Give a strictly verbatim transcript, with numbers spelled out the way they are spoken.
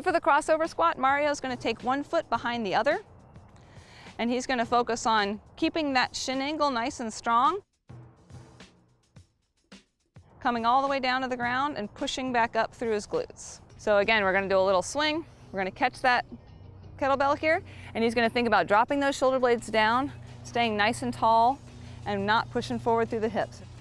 for the crossover squat, Mario's gonna take one foot behind the other, and he's gonna focus on keeping that shin angle nice and strong, coming all the way down to the ground and pushing back up through his glutes. So again, we're gonna do a little swing. We're gonna catch that kettlebell here, and he's gonna think about dropping those shoulder blades down, staying nice and tall, and not pushing forward through the hips.